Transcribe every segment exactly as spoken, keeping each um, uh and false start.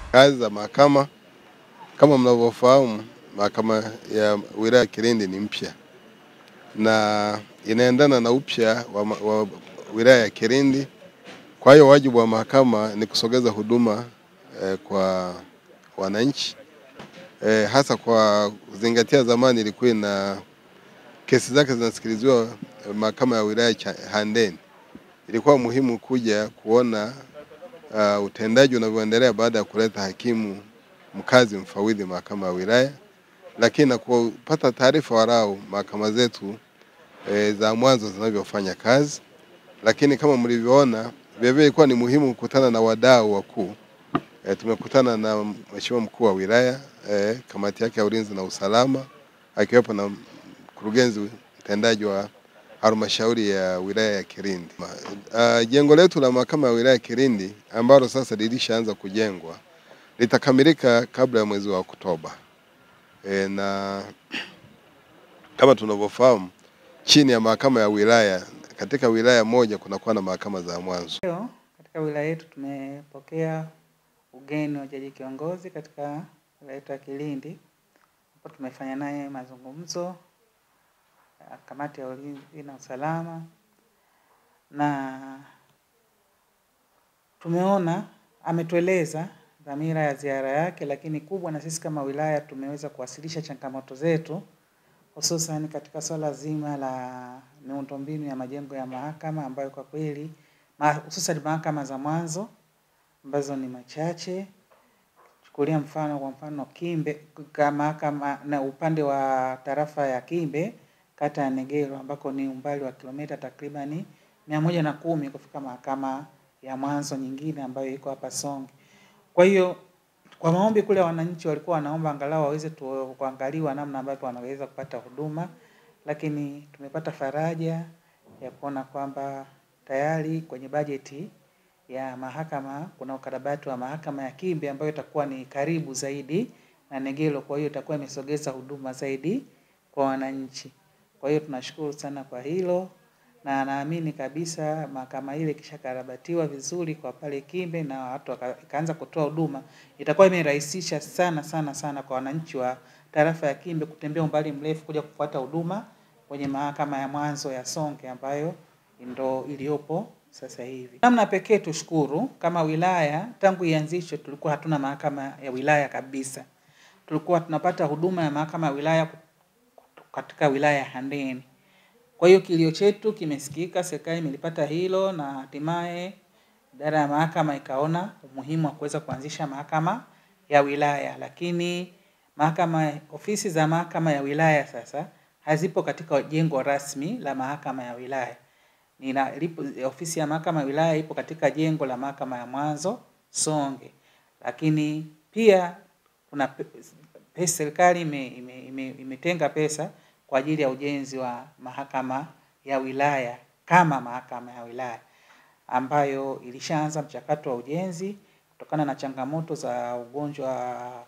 Kazi za mahakama kama mnavyofahamu, mahakama ya wilaya Kilindi ni mpya na inaendana na upya wa, wa wilaya ya Kilindi. Kwa hiyo wajibu wa mahakama ni kusogeza huduma eh, kwa wananchi eh, hasa kwa kuzingatia zamani ilikuwa na kesi zake zinasikilizwa eh, mahakama ya wilaya Handeni. Ilikuwa muhimu kuja kuona uh, utendaji unavyoendelea baada ya kuleta hakimu mkazi mfawidhi mahakama ya wilaya, lakini na kupata taarifa warau mahakama zetu e, za mwanzo zinavyofanya kazi. Lakini kama mlivyoona, vile ilikuwa ni muhimu kukutana na wadau wakuu. E, tumekutana na mheshimiwa mkuu wa wilaya, e, kamati yake ya ulinzi na usalama, akiwepo na mkurugenzi mtendaji wa halmashauri ya wilaya ya Kilindi. Uh, jengo letu la mahakama ya wilaya ya Kilindi ambalo sasa lilishaanza kujengwa litakamilika kabla ya mwezi wa Oktoba. E, na kama tunavyofahamu, chini ya mahakama ya wilaya, katika wilaya moja kunakuwa na mahakama za mwanzo. Leo katika wilaya yetu tumepokea ugeni wa jaji kiongozi katika wilaya yetu ya Kilindi. Hapo tumefanya naye mazungumzo kamati ya ulinzi na usalama, na tumeona ametueleza dhamira ya ziara yake, lakini kubwa na sisi kama wilaya tumeweza kuwasilisha changamoto zetu, hususan katika swala zima la miundombinu ya majengo ya mahakama ambayo kwa kweli hususan mahakama za mwanzo ambazo ni machache. Chukulia mfano kwa mfano Kimbe, kama mahakama na upande wa tarafa ya Kimbe kata ya Negero ambako ni umbali wa kilomita takribani mia moja na kumi kufika mahakama ya mwanzo nyingine ambayo iko hapa Songe. Kwa hiyo kwa maombi kule wananchi walikuwa wanaomba angalau waweze kuangaliwa namna ambavyo wanaweza kupata huduma, lakini tumepata faraja ya kuona kwamba tayari kwenye bajeti ya mahakama kuna ukarabati wa mahakama ya Kimbe ambayo itakuwa ni karibu zaidi na Negero, kwa hiyo itakuwa imesogeza huduma zaidi kwa wananchi. Kwa hiyo tunashukuru sana kwa hilo, na naamini kabisa mahakama ile kisha karabatiwa vizuri kwa pale Kimbe na watu wakaanza kutoa huduma, itakuwa imerahisisha sana sana sana kwa wananchi wa tarafa ya Kimbe kutembea umbali mrefu kuja kufuata huduma kwenye mahakama ya mwanzo ya Songe ambayo ndio iliyopo sasa hivi. Namna pekee tushukuru kama wilaya, tangu ianzishwe tulikuwa hatuna mahakama ya wilaya kabisa. Tulikuwa tunapata huduma ya mahakama ya wilaya katika wilaya ya Handeni. Kwa hiyo kilio chetu kimesikika, serikali imelipata hilo, na hatimaye idara ya mahakama ikaona umuhimu wa kuweza kuanzisha mahakama ya wilaya. Lakini mahakama, ofisi za mahakama ya wilaya sasa hazipo katika jengo rasmi la mahakama ya wilaya. Nina lipo, ofisi ya mahakama ya wilaya ipo katika jengo la mahakama ya mwanzo Songe. Lakini pia kuna pesa, serikali imetenga ime, ime, ime pesa kwa ajili ya ujenzi wa mahakama ya wilaya kama mahakama ya wilaya ambayo ilishaanza mchakato wa ujenzi kutokana na changamoto za ugonjwa wa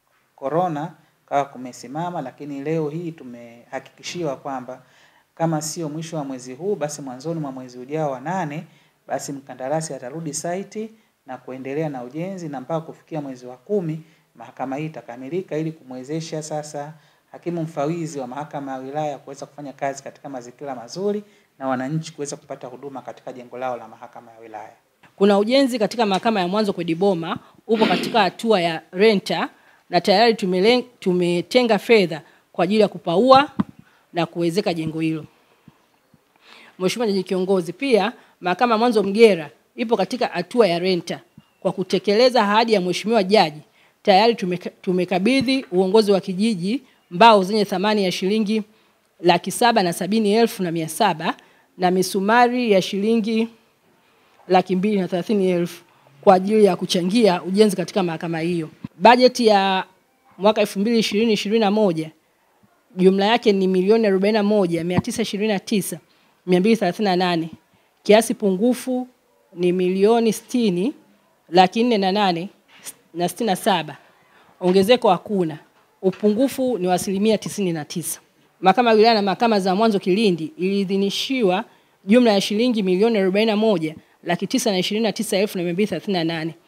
corona kawa kumesimama. Lakini leo hii tumehakikishiwa kwamba kama sio mwisho wa mwezi huu basi mwanzoni mwa mwezi ujao wa nane basi mkandarasi atarudi site na kuendelea na ujenzi, na mpaka kufikia mwezi wa kumi mahakama hii itakamilika ili kumwezesha sasa hakimu mfawidhi wa mahakama ya wilaya kuweza kufanya kazi katika mazingira mazuri na wananchi kuweza kupata huduma katika jengo lao la mahakama ya wilaya. Kuna ujenzi katika mahakama ya mwanzo Kwediboma upo katika hatua ya renta, na tayari tumetenga fedha kwa ajili ya kupaua na kuwezeka jengo hilo. Mheshimiwa Jaji Kiongozi, pia mahakama ya mwanzo Mgera ipo katika hatua ya renta. Kwa kutekeleza ahadi ya Mheshimiwa Jaji, tayari tumekabidhi uongozi wa kijiji mbao zenye thamani ya shilingi laki saba na sabini elfu na mia saba na misumari ya shilingi laki mbili na thelathini elfu kwa ajili ya kuchangia ujenzi katika mahakama hiyo. Bajeti ya mwaka elfu mbili ishirini ishirini na moja jumla yake ni milioni arobaini na moja mia tisa ishirini na tisa mia mbili thelathini na nane. Kiasi pungufu ni milioni sitini laki nne na nane na sitini na saba. Ongezeko hakuna. Upungufu ni wa asilimia tisini na tisa. Mahakama ya wilaya na mahakama za mwanzo Kilindi iliidhinishiwa jumla ya shilingi milioni arobaini na moja laki tisa na ishirini na tisa elfu na mia mbili thelathini na nane.